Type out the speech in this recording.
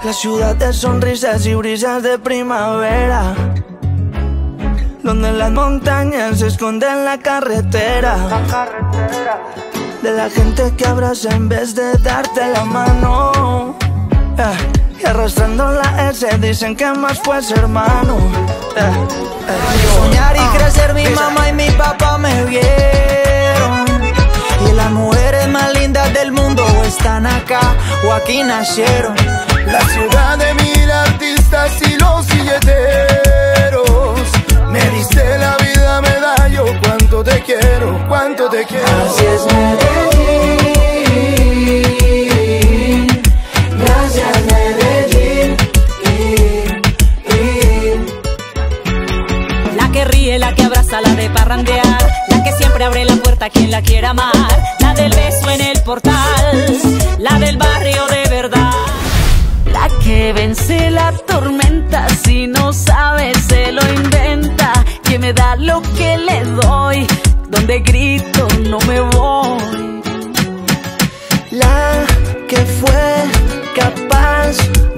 La ciudad de sonrisas y brisas de primavera, donde las montañas se esconden la carretera. De la gente que abraza en vez de darte la mano, y arrastrando la S dicen que más pues hermano. Soñar y crecer, mi mamá y mi papá me vieron. Y las mujeres más lindas del mundo o están acá o aquí nacieron. La ciudad de mil artistas y los billeteros. Me diste la vida, medallo, cuánto te quiero, cuánto te quiero. Así es Medellín, gracias Medellín. La que ríe, la que abraza, la de parrandear, la que siempre abre la puerta a quien la quiera amar, la del beso en el portal, la del barrio de verdad. La que vence la tormenta, si no sabe se lo inventa, que me da lo que le doy, donde grito no me voy. La que fue capaz